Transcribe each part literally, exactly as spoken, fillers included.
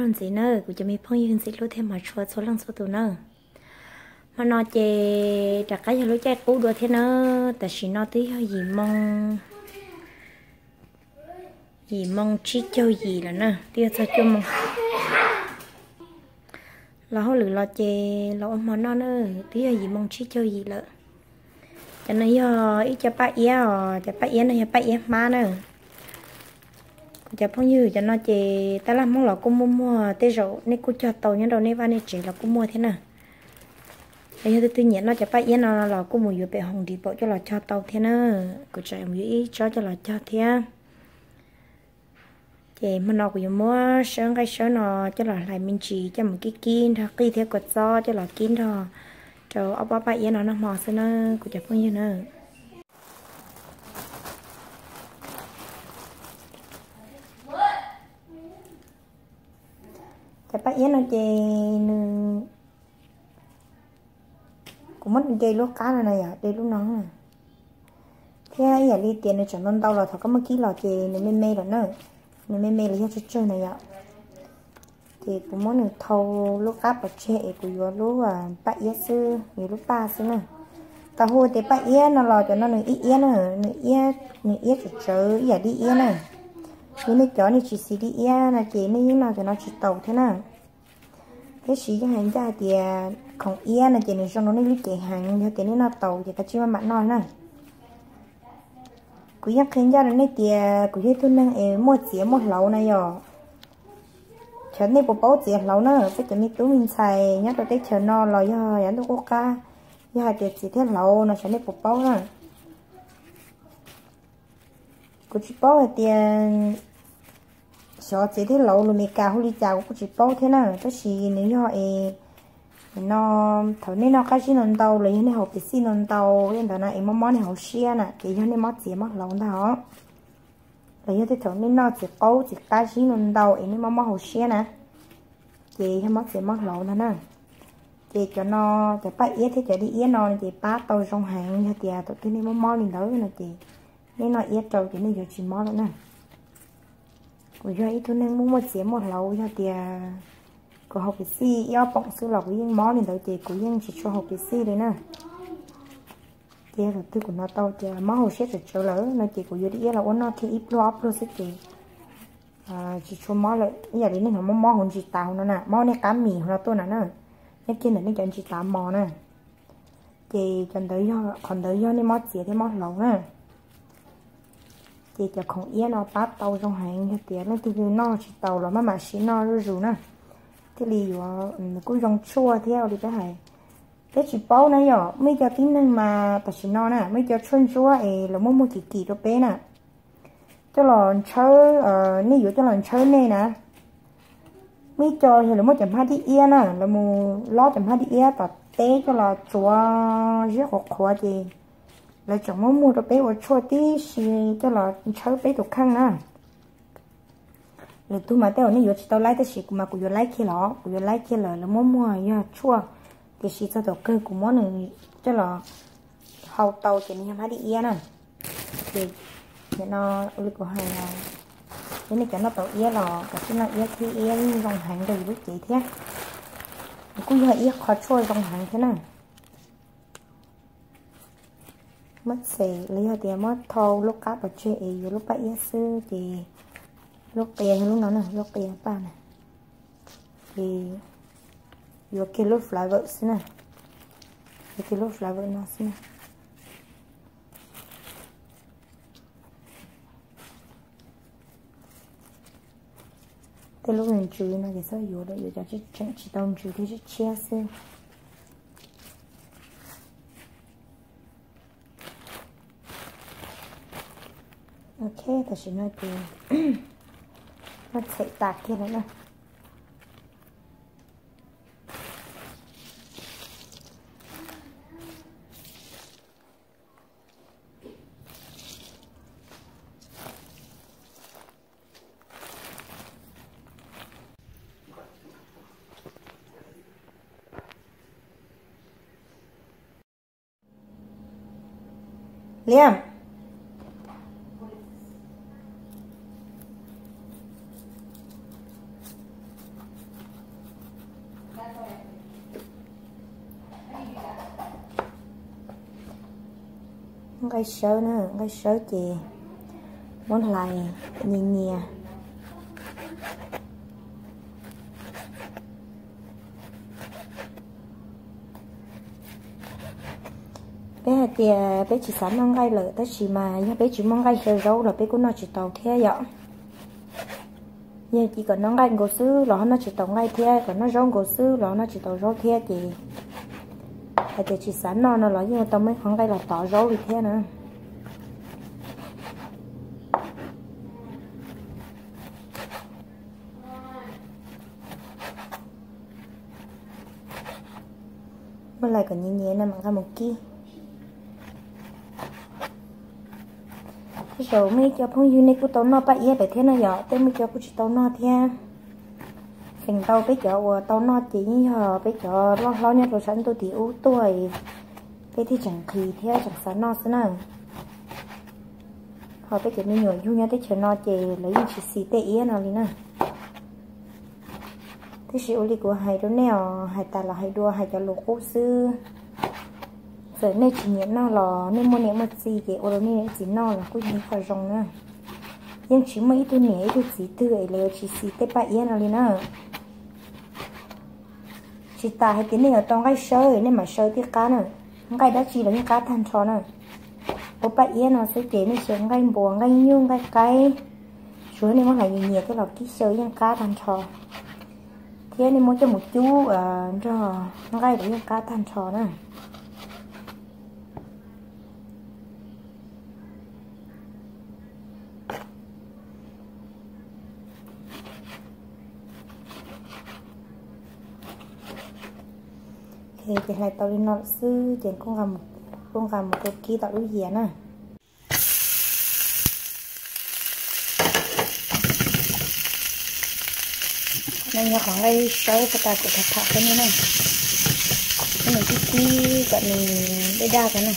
hơn gì nữa cũng cho mình phong hơn gì lúc thêm mà chua số lần số tụ nữa mà nó chè đặt cái lối chè cũ đua thế nữa tại chỉ nó tí hơi gì mong gì mong chi châu gì là nè tiêu sao cho mong là họ lử lo chè lo mà nó nữa tí hơi gì mong chi châu gì lợ cho nên giờ ít cho bác yếu cho bác yếu này bác yếu má nữa cho phong như cho nó chè ta làm mong là cô mua mua tê rượu nên cô cho tàu nhân đầu nên van nên chỉ là cô mua thế nào bây giờ tự nhiên nó cho bác yếu nó là cô mua vừa bị hồng đi bộ cho là cho tàu thế nào cô chạy một ý cho cho là cho thế thì mà nó cũng mua sáng cái sáng nó cho là lại mình chỉ cho một cái kín thôi khi theo cột gió cho là kín thôi cho ông bác bác nó nó mò xem nó cũng chả phong như nữa chả bác nó chơi cũng mất chơi lúc cá này này à chơi lúc nóng này thế giờ đi tiền này chẳng non đâu là thôi có một ký lò chơi này mê mê rồi nữa này mê mê là cho chơi này ạ thì cũng muốn được thâu lúc cá bật chè của vừa lúc à bác yết sư nhiều lúc ba sư nè tao hồi thì bác yết nó lò cho nó nửa ít yết nữa nửa yết nửa yết cho chơi giờ đi yết này nhưng nó chó này chỉ xí đi yết là chỉ nó như nào thì nó chỉ tàu thế nào cái xí cho hành ra thì không yết là chỉ nên cho nó nó chạy hàng cho cái nó tàu thì ta chỉ mà bạn nói nè cứ nhắc khiến ra nó thì cứ như tôi năng mua chỉ một lẩu này rồi chờ này bộ bao chỉ lẩu nữa cái chuyện này tôi mình xài nhớ tôi thấy chờ no rồi do dẫn tôi có cá do hai tiệc chỉ thế lẩu nó chờ này bộ bao nữa cứ chỉ bao là tiền sợ chỉ thế lẩu luôn mình cả huli chào cũng chỉ bao thế nào cái gì nếu như họ nó thầu nên nó cái gì nó tàu lấy nên họ bị xin nó tàu nên đó là em món món này họ xia nè thì cho nên món chỉ món lẩu đó lấy như thế thầu nên nó chỉ bao chỉ cái gì nó tàu em nên món món họ xia nè thì hay món chỉ món lẩu đó nè thì cho nó cho bác yết thế cho đi yết nó thì bác tàu trong hàng như thì tụi cái này món món mình đỡ là thì nên nó yết trâu thì nên giờ chỉ món đó nè của do ít thôi nên muốn một chỉ một lẩu cho thì của học sĩ do bọng sư lọc với những món này tới thì của những chỉ cho học sĩ đấy nè thì là thứ của nó tao thì món hồ sét được chỗ lỡ nó chỉ của vô đi là uống nó thì ít lo ấp luôn sẽ thì chỉ cho món lại giờ đến nó món món hồn chỉ tàu nó nè món này cá mì nó tôi nè nè cái kia là nó chọn chỉ tàu mò nè thì chọn tới do còn tới do nên món chỉ thì món lẩu nè thì cho không yên nó bắt tàu trong hàng cho tiền nó thì nó chỉ tàu là mà mà xí nó rồi rồi nè thì lì cũng dùng chua theo đi cái này cái chỉ bao này rồi mấy giờ tính năng mà ta chỉ nó nè mấy giờ chua chua ấy là mua mua kỳ kỳ cho bé nè cho lòn chơi ờ nếu dụ cho lòn chơi này nè mấy giờ thì là mua chấm hai đi yên nè là mua lo chấm hai đi yên và té cho là chua rất khó khó gì là chẳng muốn mua cho bé và chua tí xì cho là chơi bé thuộc khăn nè rồi tôi mà tao này vừa tao lấy cái gì mà cũng vừa lấy kia lọ cũng vừa lấy kia là là mua mua ya chua thì xí tao cơ của món này cho là hậu tàu thì mình phải đi yên nè thì để nó uli của hàng là cái này cho nó tàu yên lò cái cái này yên thì yên dòng hàng đầy với chị thế cũng hơi yên khó chua dòng hàng thế này mất xề lấy hơi tiền mất thâu lúc cá bật chơi lúc bãi yên sư thì lúc tiền lúc nó nè lúc tiền ba này thì vừa kia lúc lại vợ xí nè vừa kia lúc lại vợ nó xí nè thế lúc mình chui nó thì sao vừa đấy vừa cho chỉ chỉ tông chui thì chỉ chia xí ok ta chỉ nói thì nó sẽ tạt kia nữa nè Liam cái sớ nữa cái sớ chị muốn lại nhìn nhẹ bé thì bé chỉ sắm măng gai lợi tới chỉ mà nhưng bé chỉ măng gai hơi rau là bé cũng nói chỉ tàu thế vậy nhưng chỉ còn nó gai gỗ sứ là nó chỉ tàu gai thế còn nó rau gỗ sứ là nó chỉ tàu rau thế chị thì chỉ sẵn nó nó là nhưng mà tao mới không gai là tỏ rau đi thế nữa mới lại còn nhẹ nhẹ nè mặc ra một kia rồi mới cho phong du này của tao nó bậy để thế nào vậy tôi mới cho của chị tao nó thế thành tao bây giờ tao nó chỉ giờ bây giờ lo lo nhất rồi sẵn tôi thì ú tuổi cái thì chẳng khí thế chẳng sẵn nó xí nào họ bây giờ mình nhồi du nha tới chờ nó chỉ lấy chỉ xì tệ ý nào đi nè thế sự li của hai đứa nào hai ta là hai đua hai cho lục cố sư giờ này chỉ nhận nó là nên mua nhẹ một gì thì ở đây này chỉ nó là cũng như phải rong nữa nhưng chỉ mấy tôi nhẹ tôi chỉ từ ấy là chỉ xí tết bãi yên nào đi nữa chỉ ta hay tiếng này ở trong cái sơi nên mà sơi tiếc cá nữa cái đó chỉ là những cá than tròn nữa ở bãi yên nó sẽ chế nên sẽ ngay bùa ngay nhung ngay cái suối này nó lại nhiều cái lọc cái sơi những cá than tròn thế nên muốn cho một chú à cho nó gây được những cá than tròn nữa thì cái này tao đi nọ sư trên con gà một con gà một cái kia tao đối diện nè nên nhà khoảng đây sâu và ta cũng thật thật cái như này cái này cái kia gọi mình để đa cái này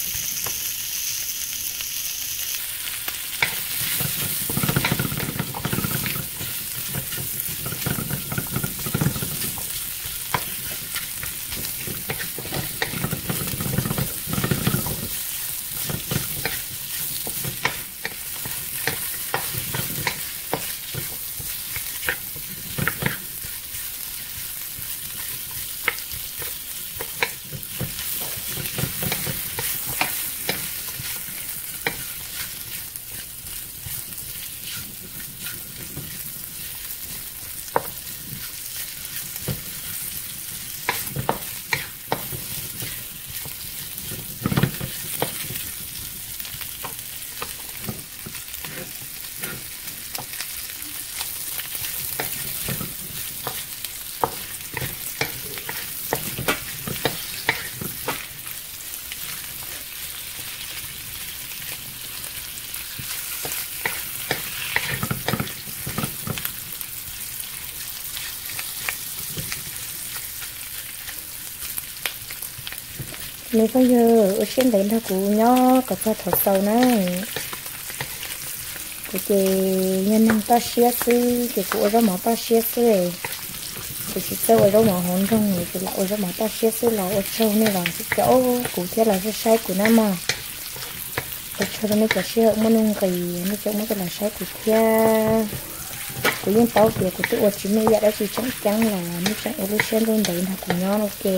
nếu bây giờ ở trên đấy là cụ nhỏ có cho thở sầu này cụ chị nhân năng ta xé sư thì cụ ở mỏ ta xé sư này cụ chỉ sâu ở mỏ hồn trong người thì lại ở mỏ ta xé sư là ở sâu này là chỗ cụ thế là cái sai của nó mà ở sâu này cái xé ở mông cái nó chỗ mới cái là sai của kia của những tàu tiền của tự ở chỉ mấy vậy đó chỉ chắc chắn là nó chẳng ở trên lên đấy là cụ nhỏ ok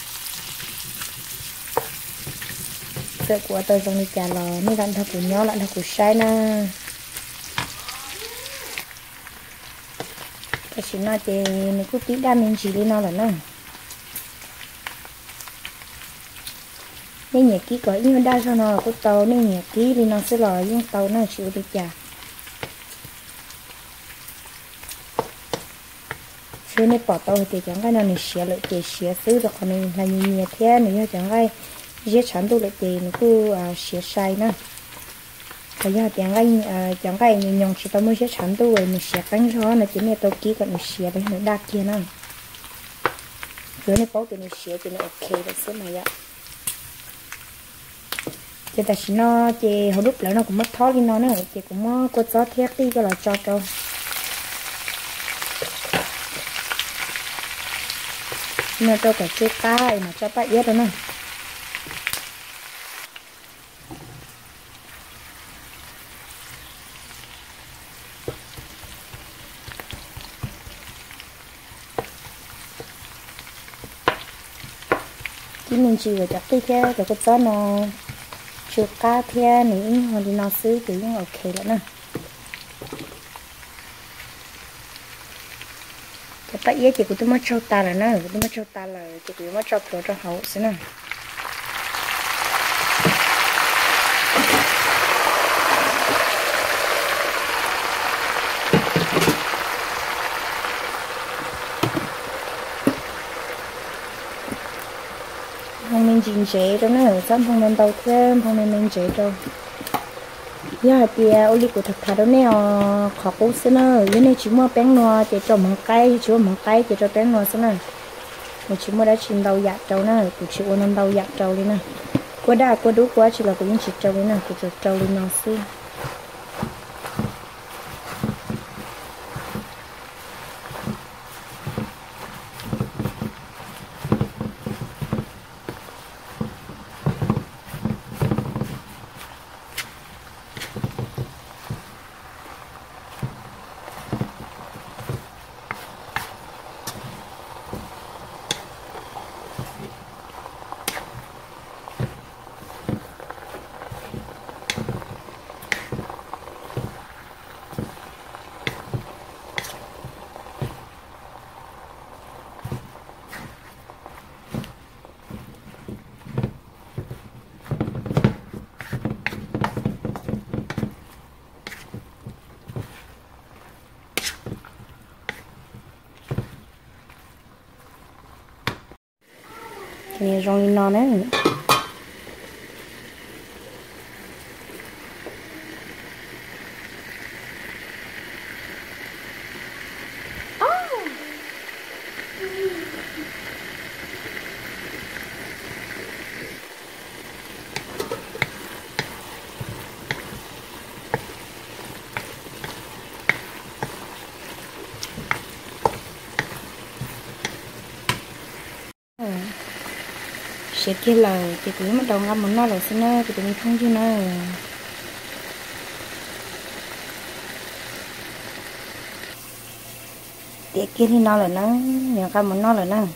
sợ của tôi trong đi trả lò mới làm thật của nhau lại là của sai na cái chuyện nói thì mình cứ tí đam mình chỉ đi nó là nó nên nhà ký có những đa cho nó của tàu nên nhà ký đi nó sẽ lò những tàu nó chịu đi trả chứ nếu bỏ tàu thì chẳng cái nào mình xé lại thì xé xứ được còn mình là nhiều nhiều thế nữa chẳng cái giết chắn tôi lại thì nó cứ xé sai nữa bây giờ chẳng cái chẳng cái mình nhung chỉ tao mới giết chắn tôi rồi mình xé cánh cho nó chỉ nên tao ký còn mình xé đấy nó đa kia nữa rồi này bảo thì mình xé thì nó ok được xíu này ạ thì ta chỉ nó thì hồi lúcแล้วnó cũng mất thói đi nó nữa thì cũng có gió thét đi cho là cho câu nó cho cả chiếc cá mà cho bác yết đó nè chỉ mình chỉ ở chắc cái theo cái cho nó chiếc cá theo nữa hoặc đi nó xứ thì cũng ok lắm nè cái bác yết chỉ của tôi mất trâu ta là nè tôi mất trâu ta là chỉ của mất trâu pro cho hậu xí nè không nên chín chế cho nó ở trong không nên tàu thêm không nên nên chế đâu giờ thì ô li của thật thật đó nè khó cố xí nè giờ này chỉ mua bánh nọ để cho măng cay chỉ mua măng cay để cho bánh nọ xí nè mình chỉ mua đã chín đầu dạt trâu nè cũng chỉ mua năm đầu dạt trâu đi nè qua đã qua đủ quá chỉ là cũng chỉ trâu đi nè cũng chỉ trâu đi nọ xí thì rồi nó đấy sẽ kia là thì cũng bắt đầu ngâm một nó rồi xin nó thì tụi mình không chứ nó để kia thì nó là nó nhà ngâm một nó là nó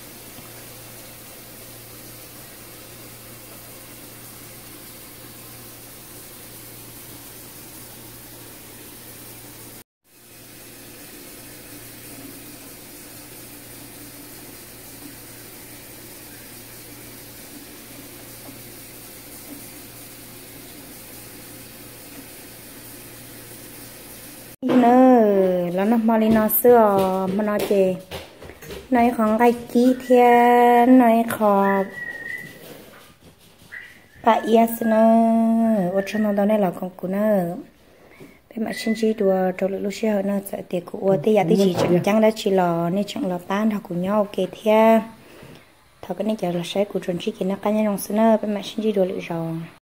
nữa là nó mà lên nó sữa mà nó chè này còn cái chi theo này còn bà yes nữa ở trong nó đó này là con của nó bên mặt trên chỉ đùa trâu lúa xưa nó sẽ tiệc của tây giả tây chỉ chẳng chẳng đã chỉ là nên chẳng là bán thằng của nhau ok theo thằng cái này giờ là sẽ của chuẩn chỉ kia nó cá nhân nó bên mặt trên chỉ đùa lại rồi